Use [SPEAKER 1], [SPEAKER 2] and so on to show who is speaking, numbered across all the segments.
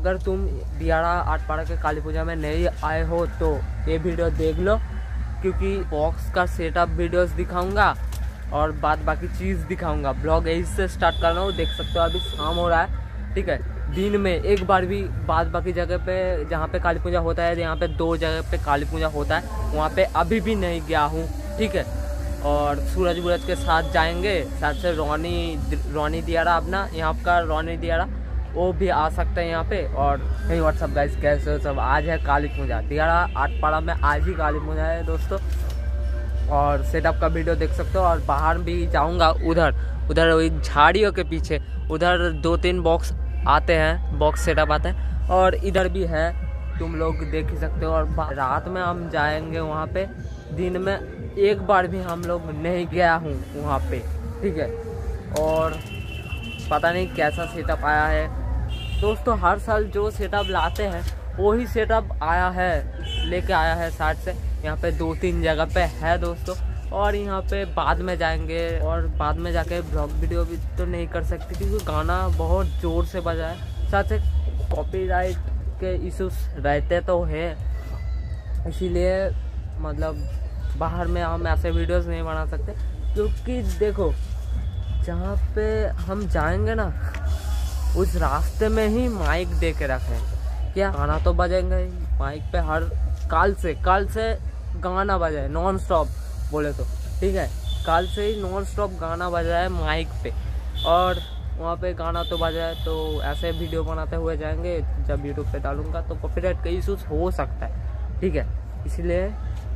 [SPEAKER 1] अगर तुम दियाड़ा आटपाड़ा के काली पूजा में नहीं आए हो तो ये वीडियो देख लो, क्योंकि बॉक्स का सेटअप वीडियोस दिखाऊंगा और बाकी चीज़ दिखाऊंगा। ब्लॉग यही से स्टार्ट कर रहा हूँ। देख सकते हो अभी शाम हो रहा है, ठीक है। दिन में एक बार भी बाकी जगह पे जहाँ पे काली पूजा होता है, यहाँ पे 2 जगह पे काली पूजा होता है, वहाँ पे अभी भी नहीं गया हूँ, ठीक है। और सूरज वूरज के साथ जाएंगे, साथ से रोनी दियाड़ा, अपना यहाँ का रोनी दियाड़ा, वो भी आ सकते हैं यहाँ पे। और नहीं, व्हाट्सअप गाइस, कैसे हो सब? आज है काली पूजा, दियाड़ा आटपाड़ा में आज ही काली पूजा है दोस्तों। और सेटअप का वीडियो देख सकते हो। और बाहर भी जाऊंगा, उधर वही झाड़ियों के पीछे उधर 2-3 बॉक्स आते हैं, बॉक्स सेटअप आते हैं, और इधर भी है, तुम लोग देख ही सकते हो। और रात में हम जाएंगे वहाँ पे। दिन में एक बार भी हम लोग नहीं गया हूँ वहाँ पे, ठीक है। और पता नहीं कैसा सेटअप आया है दोस्तों। हर साल जो सेटअप लाते हैं वही सेटअप लेके आया है साइड से। यहाँ पे 2-3 जगह पे है दोस्तों। और यहाँ पे बाद में जाएंगे, और बाद में जाके ब्लॉग वीडियो भी तो नहीं कर सकते क्योंकि गाना बहुत ज़ोर से बजा है, साथ से कॉपीराइट के इश्यूज रहते तो है, इसीलिए मतलब बाहर में हम ऐसे वीडियोस नहीं बना सकते। क्योंकि देखो, जहाँ पे हम जाएंगे ना, उस रास्ते में ही माइक दे के रखे हैं। क्या गाना तो बजेंगे ही माइक पे, हर कल से गाना बजाए नॉन स्टॉप बोले तो, ठीक है। कल से ही नॉन स्टॉप गाना बजाए माइक पे, और वहाँ पे गाना तो बजाए। तो ऐसे वीडियो बनाते हुए जाएंगे, जब यूट्यूब पे डालूंगा तो कॉपीराइट का इशूज हो सकता है, ठीक है। इसलिए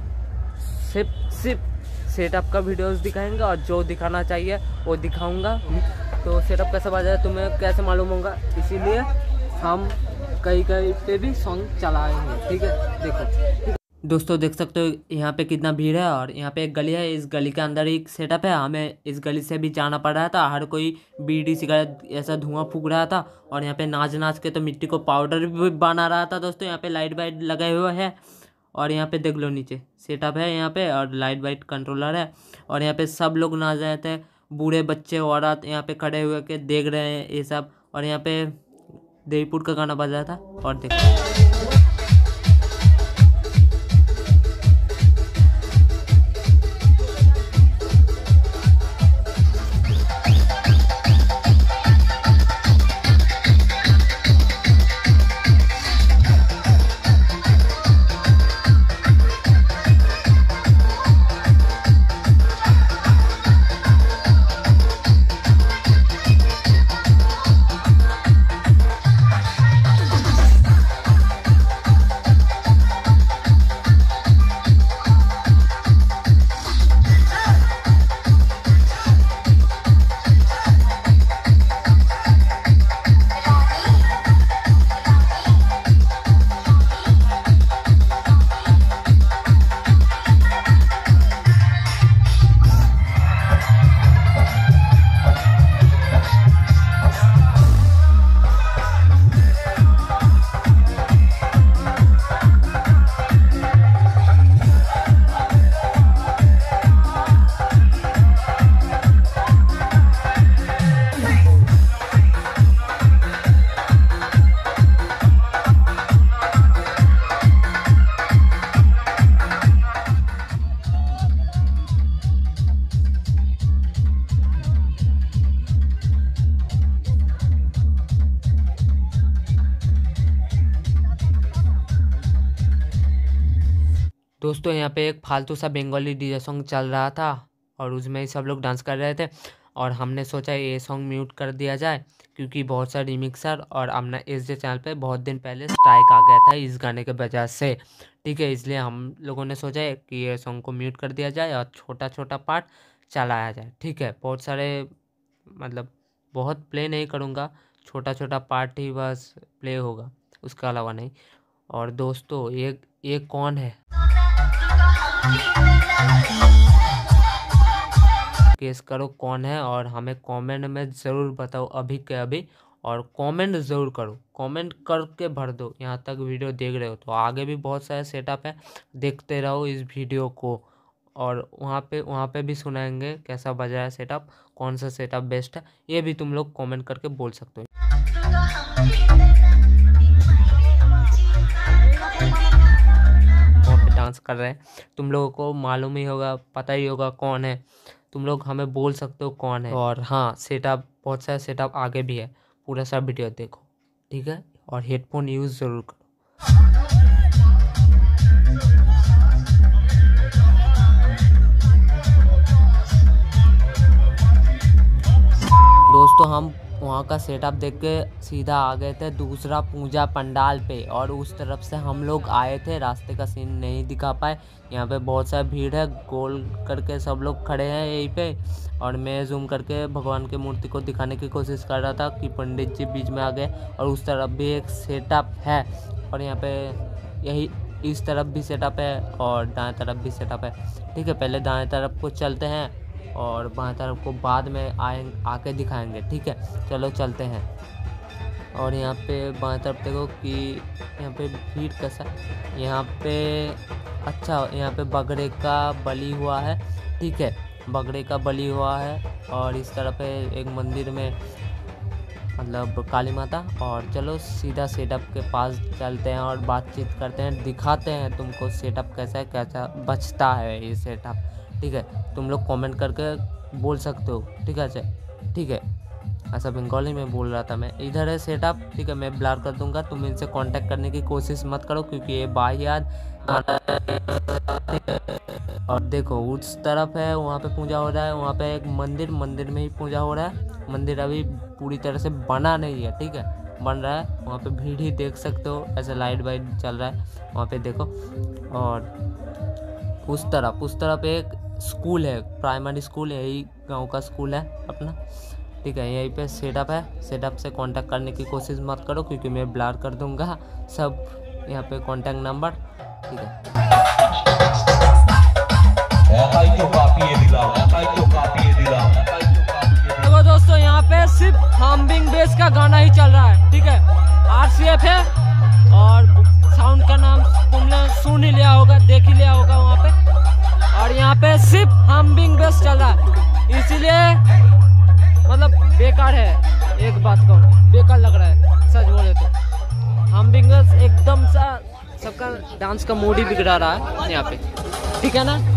[SPEAKER 1] सिर्फ सेटअप का वीडियोस दिखाएंगे, और जो दिखाना चाहिए वो दिखाऊंगा। तो सेटअप कैसे बजाए तुम्हें कैसे मालूम होगा, इसीलिए हम कहीं पे भी सॉन्ग चलाएंगे, ठीक है। देखो दोस्तों, देख सकते हो यहाँ पे कितना भीड़ है। और यहाँ पे एक गली है, इस गली के अंदर एक सेटअप है। हमें इस गली से भी जाना पड़ रहा था, हर कोई बीड़ी सिगरेट ऐसा धुआं फूक रहा था। और यहाँ पे नाच के तो मिट्टी को पाउडर भी बना रहा था दोस्तों। यहाँ पे लाइट वाइट लगे हुए हैं, और यहाँ पे देख लो नीचे सेटअप है यहाँ पे, और लाइट वाइट कंट्रोलर है। और यहाँ पे सब लोग नाच रहे थे, बूढ़े बच्चे औरत यहाँ पे खड़े हुए के देख रहे हैं ये सब। और यहाँ पे देवीपुर का गाना बज रहा था, और देखो दोस्तों। यहाँ पे एक फालतू सा बंगाली डीजे सॉन्ग चल रहा था, और उसमें ही सब लोग डांस कर रहे थे। और हमने सोचा ये सॉन्ग म्यूट कर दिया जाए, क्योंकि बहुत सारे रिमिक्सर और अपना एसजे चैनल पे बहुत दिन पहले स्ट्राइक आ गया था इस गाने के वजह से, ठीक है। इसलिए हम लोगों ने सोचा है कि ये सॉन्ग को म्यूट कर दिया जाए और छोटा छोटा पार्ट चलाया जाए, ठीक है। बहुत सारे मतलब बहुत प्ले नहीं करूँगा, छोटा छोटा पार्ट ही बस प्ले होगा, उसके अलावा नहीं। और दोस्तों, ये कौन है? गेस करो कौन है, और हमें कमेंट में ज़रूर बताओ अभी के अभी। और कमेंट ज़रूर करो, कमेंट करके भर दो। यहाँ तक वीडियो देख रहे हो तो आगे भी बहुत सारे सेटअप है, देखते रहो इस वीडियो को। और वहाँ पे भी सुनाएंगे कैसा बजा है सेटअप, कौन सा सेटअप बेस्ट है, ये भी तुम लोग कमेंट करके बोल सकते हो। डांस कर रहे हैं। तुम लोगों को मालूम ही होगा, पता ही होगा कौन है। तुम लोग हमें बोल सकते हो कौन है। और हाँ, सेटअप, बहुत सारा सेटअप आगे भी है, पूरा सा वीडियो देखो, ठीक है। और हेडफोन यूज़ ज़रूर करो। दोस्तों हम वहाँ का सेटअप देख के सीधा आ गए थे दूसरा पूजा पंडाल पे, और उस तरफ से हम लोग आए थे। रास्ते का सीन नहीं दिखा पाए, यहाँ पे बहुत सारा भीड़ है, गोल करके सब लोग खड़े हैं यहीं पे। और मैं जूम करके भगवान की मूर्ति को दिखाने की कोशिश कर रहा था कि पंडित जी बीच में आ गए। और उस तरफ भी एक सेटअप है, और यहाँ पे यही इस तरफ भी सेटअप है, और दाएँ तरफ भी सेटअप है, ठीक है। पहले दाएँ तरफ को चलते हैं और बाएं तरफ को बाद में आके दिखाएंगे, ठीक है। चलो चलते हैं। और यहाँ पे बाएं तरफ देखो कि यहाँ पे भीड़ कैसा, यहाँ पे अच्छा, यहाँ पे बगड़े का बलि हुआ है, ठीक है, बगड़े का बलि हुआ है। और इस तरफ है एक मंदिर में, मतलब काली माता। और चलो सीधा सेटअप के पास चलते हैं और बातचीत करते हैं, दिखाते हैं तुमको सेटअप कैसा है, कैसा बचता है ये सेटअप, ठीक है। तुम लोग कमेंट करके बोल सकते हो, ठीक है। ठीक है, ऐसा बंगाली में बोल रहा था मैं। इधर है सेटअप, ठीक है, मैं ब्लर कर दूंगा। तुम इनसे कांटेक्ट करने की कोशिश मत करो क्योंकि ये बाहियात। और देखो उस तरफ है, वहाँ पे पूजा हो रहा है, वहाँ पे एक मंदिर में ही पूजा हो रहा है। मंदिर अभी पूरी तरह से बना नहीं है, ठीक है, बन रहा है। वहाँ पे भीड़ ही देख सकते हो, ऐसे लाइट वाइट चल रहा है वहाँ पे देखो। और उस तरफ एक स्कूल है, प्राइमरी स्कूल, यही गांव का स्कूल है अपना, ठीक है। यहीं पे सेटअप है। सेटअप से कांटेक्ट करने की कोशिश मत करो क्योंकि मैं ब्लर कर दूंगा सब, यहाँ पे कांटेक्ट नंबर, ठीक है। देखो दोस्तों, यहाँ पे सिर्फ हम्बिंग बेस का गाना ही चल रहा है, ठीक है। RCF है और साउंड का नाम तुमने सुन ही लिया होगा, देख ही लिया होगा वहाँ पे। और यहाँ पे सिर्फ हम्बिंग बेस चल रहा है, इसीलिए मतलब बेकार है। एक बात कहूँ, बेकार लग रहा है सच बोले तो। हम्बिंग बेस एकदम सा सबका डांस का मूड ही बिगड़ा रहा है यहाँ पे, ठीक है ना।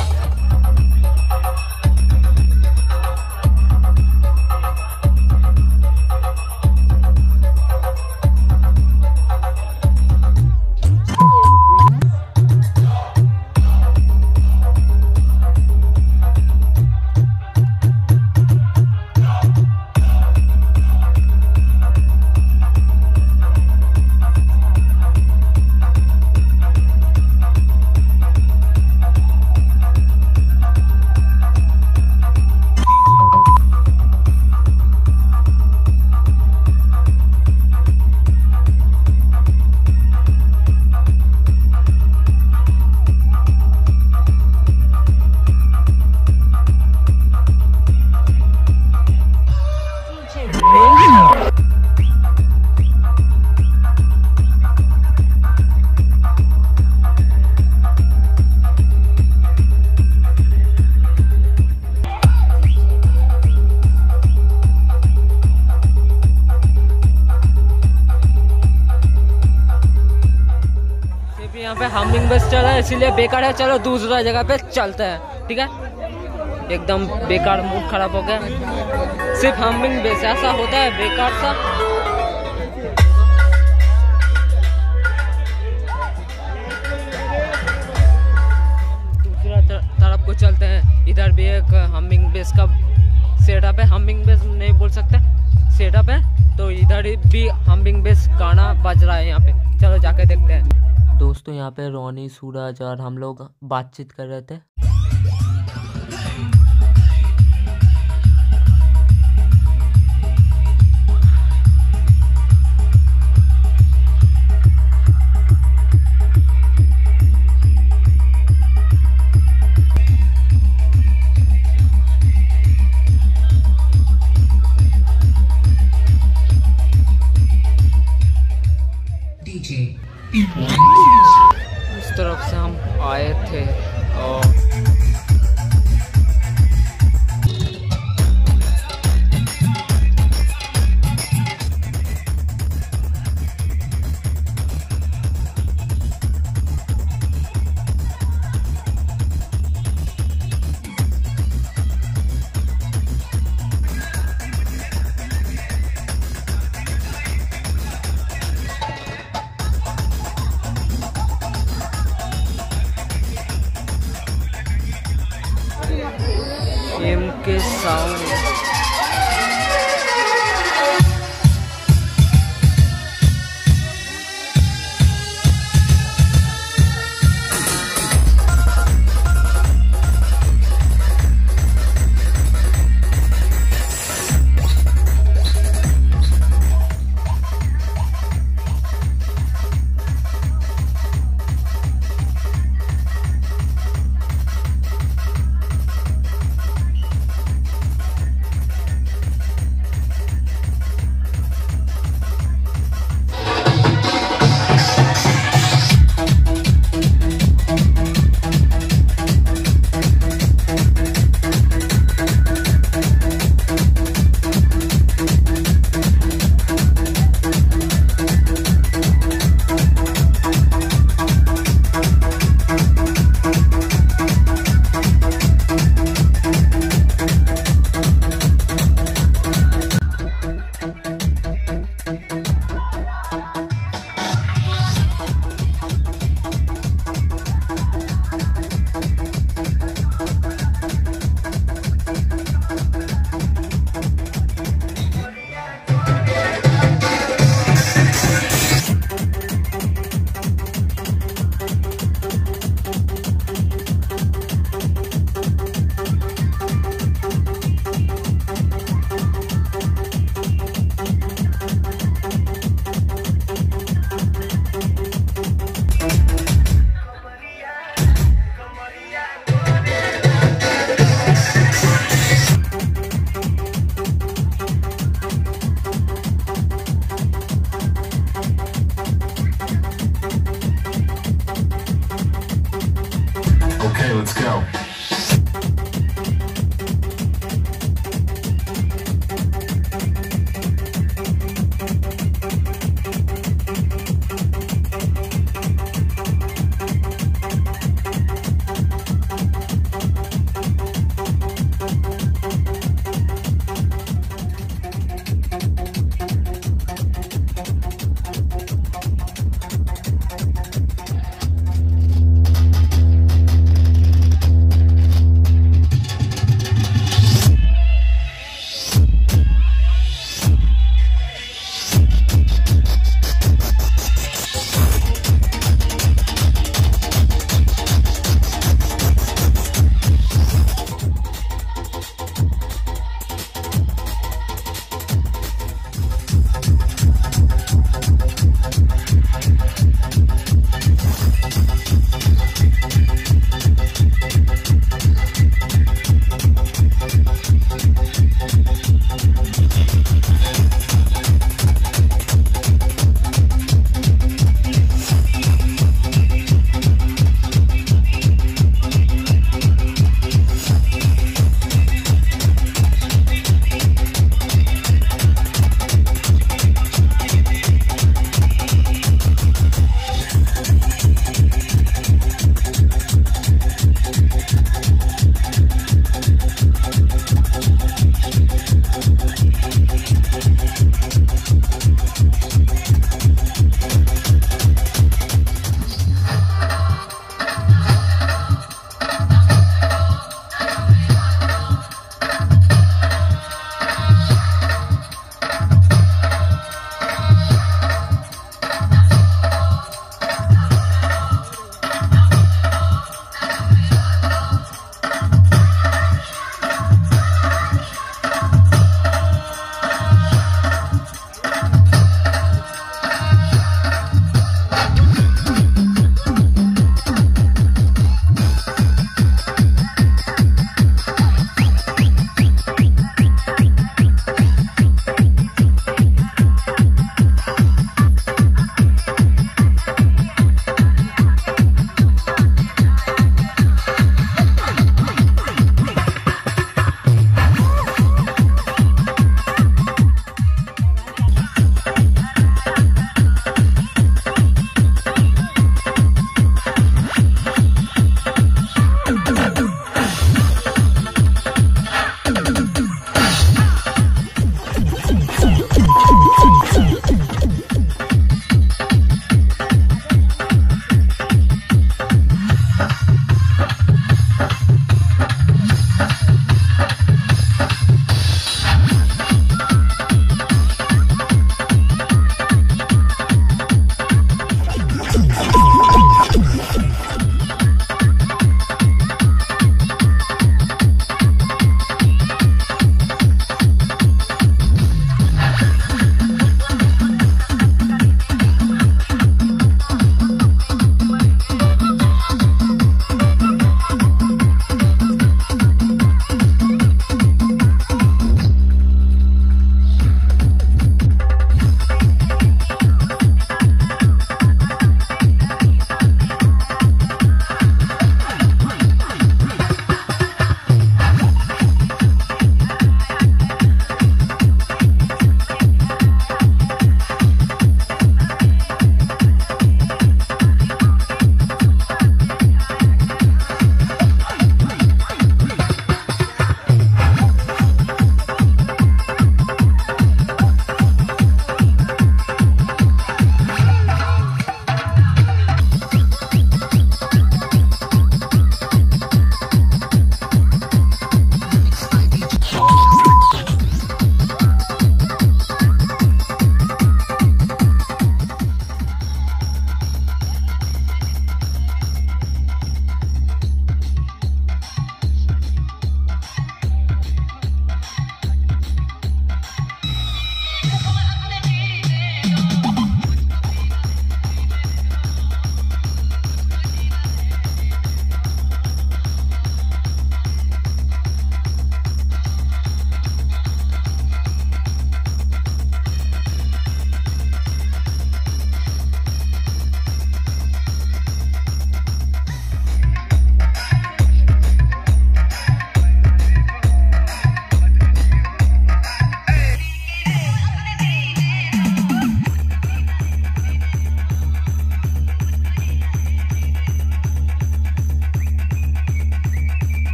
[SPEAKER 1] यहाँ पे हमिंग बेस चल रहा है इसीलिए बेकार है। चलो दूसरा जगह पे चलते हैं, ठीक है। एकदम बेकार, मूड खराब हो गया। सिर्फ हमिंग बेस ऐसा होता है बेकार सा। दूसरा तरफ को चलते हैं, इधर भी एक हमिंग बेस का सेटअप है। हमिंग बेस नहीं बोल सकते, सेटअप है, तो इधर भी हमिंग बेस गाना बज रहा है यहाँ पे। चलो जाके देखते हैं। दोस्तों यहाँ पे रोनी, सूरज और हम लोग बातचीत कर रहे थे। इस तरफ से हम आए थे और एम के साउंड।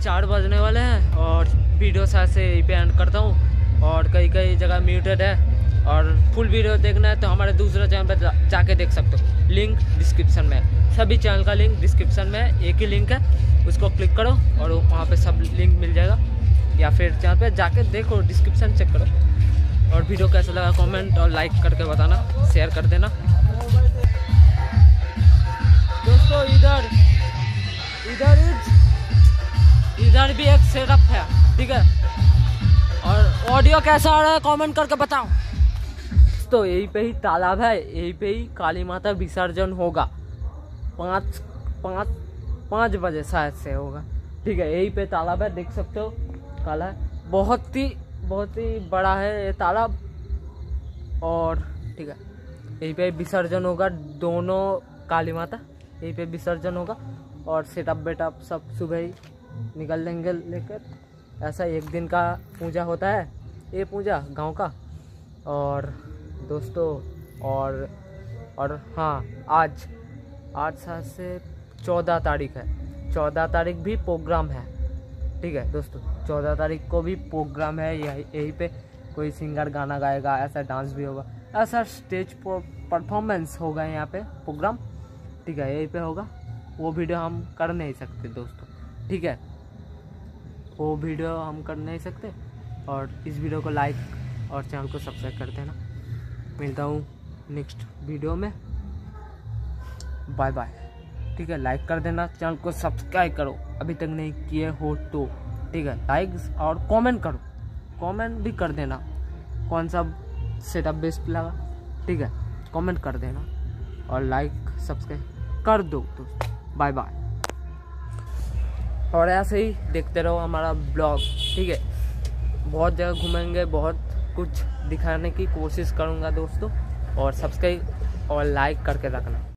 [SPEAKER 1] 4 बजने वाले हैं और वीडियो शायद से यहीं पे एंड करता हूँ। और कई कई जगह म्यूटेड है और फुल वीडियो देखना है तो हमारे दूसरे चैनल पर जाके देख सकते हो, लिंक डिस्क्रिप्शन में है। सभी चैनल का लिंक डिस्क्रिप्शन में है, एक ही लिंक है, उसको क्लिक करो और वहाँ पे सब लिंक मिल जाएगा। या फिर चैनल पे जाके देखो, डिस्क्रिप्शन चेक करो। और वीडियो कैसा लगा कमेंट और लाइक करके बताना, शेयर कर देना दोस्तों। इधर भी एक सेटअप है, ठीक है। और ऑडियो कैसा आ रहा है कमेंट करके बताओ। तो यहीं पे ही तालाब है, यहीं पे ही काली माता विसर्जन होगा 5 बजे शायद से होगा, ठीक है। यहीं पे तालाब है, देख सकते हो, काला है, बहुत ही बड़ा है ये तालाब। और ठीक है, यहीं पे विसर्जन होगा, दोनों काली माता यहीं पे विसर्जन होगा। और सेटअप बेटअप सब सुबह ही निकल लेंगे लेकर। ऐसा एक दिन का पूजा होता है, ये पूजा गांव का। और दोस्तों और हाँ, आज शायद से 14 तारीख है, 14 तारीख भी प्रोग्राम है, ठीक है दोस्तों। 14 तारीख को भी प्रोग्राम है, यहीं पे कोई सिंगर गाना गाएगा, ऐसा डांस भी होगा, ऐसा स्टेज परफॉर्मेंस होगा यहाँ पे प्रोग्राम, ठीक है। यहीं पे होगा, वो वीडियो हम कर नहीं सकते दोस्तों, ठीक है। वो वीडियो हम कर नहीं सकते। और इस वीडियो को लाइक और चैनल को सब्सक्राइब कर देना। मिलता हूँ नेक्स्ट वीडियो में, बाय बाय, ठीक है। लाइक कर देना, चैनल को सब्सक्राइब करो अभी तक नहीं किए हो तो, ठीक है। लाइक और कमेंट करो, कमेंट भी कर देना कौन सा सेटअप बेस्ट लगा, ठीक है। कमेंट कर देना और लाइक सब्सक्राइब कर दो दोस्तों। Bye bye. और ऐसे ही देखते रहो हमारा ब्लॉग, ठीक है। बहुत जगह घूमेंगे, बहुत कुछ दिखाने की कोशिश करूँगा दोस्तों। और सब्सक्राइब और लाइक करके रखना।